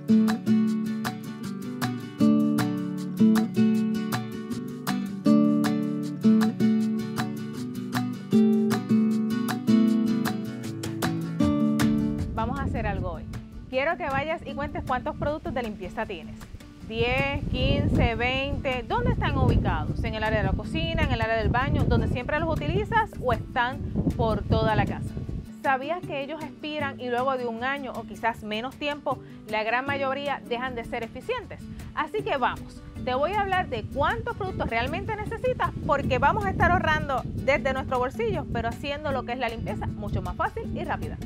Vamos a hacer algo hoy. Quiero que vayas y cuentes cuántos productos de limpieza tienes. 10, 15, 20, ¿dónde están ubicados? ¿En el área de la cocina, en el área del baño, donde siempre los utilizas o están por toda la casa? ¿Sabías que ellos expiran y luego de un año o quizás menos tiempo, la gran mayoría dejan de ser eficientes? Así que vamos, te voy a hablar de cuántos productos realmente necesitas porque vamos a estar ahorrando desde nuestro bolsillo, pero haciendo lo que es la limpieza mucho más fácil y rápida.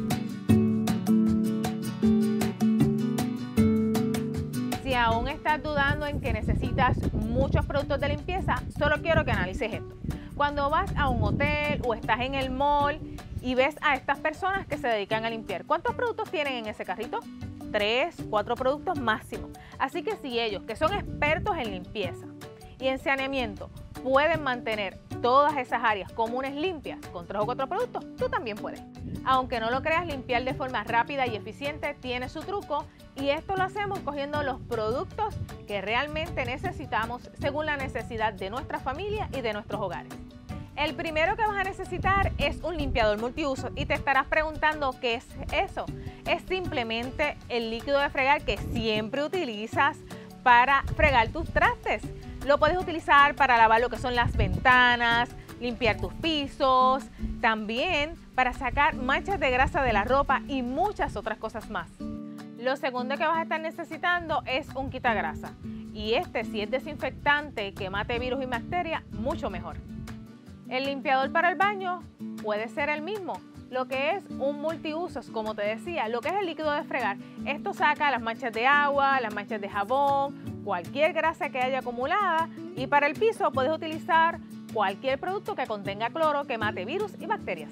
Si aún estás dudando en que necesitas muchos productos de limpieza, solo quiero que analices esto. Cuando vas a un hotel o estás en el mall y ves a estas personas que se dedican a limpiar, ¿cuántos productos tienen en ese carrito? 3, 4 productos máximo. Así que si ellos, que son expertos en limpieza y en saneamiento, pueden mantener todas esas áreas comunes limpias con 3 o 4 productos, tú también puedes. Aunque no lo creas, limpiar de forma rápida y eficiente tiene su truco y esto lo hacemos cogiendo los productos que realmente necesitamos según la necesidad de nuestra familia y de nuestros hogares. El primero que vas a necesitar es un limpiador multiuso y te estarás preguntando ¿qué es eso? Es simplemente el líquido de fregar que siempre utilizas para fregar tus trastes. Lo puedes utilizar para lavar lo que son las ventanas, limpiar tus pisos, también para sacar manchas de grasa de la ropa y muchas otras cosas más. Lo segundo que vas a estar necesitando es un quitagrasa y si es desinfectante que mate virus y bacterias, mucho mejor. El limpiador para el baño puede ser el mismo, lo que es un multiusos, como te decía, lo que es el líquido de fregar. Esto saca las manchas de agua, las manchas de jabón, cualquier grasa que haya acumulada y para el piso puedes utilizar cualquier producto que contenga cloro que mate virus y bacterias.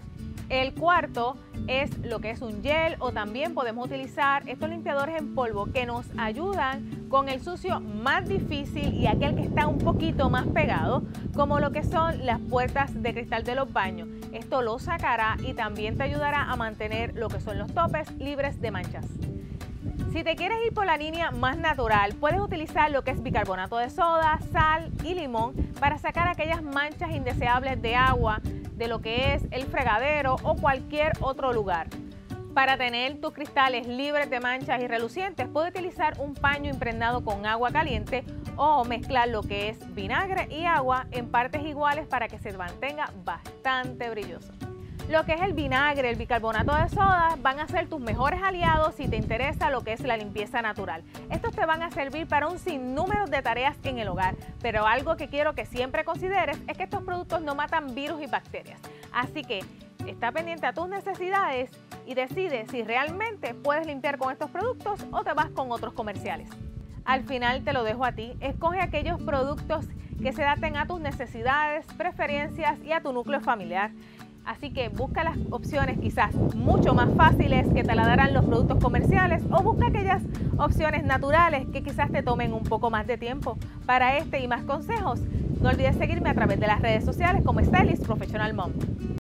El cuarto es lo que es un gel o también podemos utilizar estos limpiadores en polvo que nos ayudan con el sucio más difícil y aquel que está un poquito más pegado, como lo que son las puertas de cristal de los baños. Esto lo sacará y también te ayudará a mantener lo que son los topes libres de manchas. Si te quieres ir por la línea más natural, puedes utilizar lo que es bicarbonato de soda, sal y limón para sacar aquellas manchas indeseables de agua, de lo que es el fregadero o cualquier otro lugar. Para tener tus cristales libres de manchas y relucientes, puedes utilizar un paño impregnado con agua caliente o mezclar lo que es vinagre y agua en partes iguales para que se mantenga bastante brilloso. Lo que es el vinagre, el bicarbonato de soda van a ser tus mejores aliados si te interesa lo que es la limpieza natural. Estos te van a servir para un sinnúmero de tareas en el hogar, pero algo que quiero que siempre consideres es que estos productos no matan virus y bacterias. Así que está pendiente a tus necesidades y decide si realmente puedes limpiar con estos productos o te vas con otros comerciales. Al final te lo dejo a ti, escoge aquellos productos que se adapten a tus necesidades, preferencias y a tu núcleo familiar. Así que busca las opciones quizás mucho más fáciles que te la darán los productos comerciales o busca aquellas opciones naturales que quizás te tomen un poco más de tiempo. Para y más consejos, no olvides seguirme a través de las redes sociales como Stylist Professional Mom.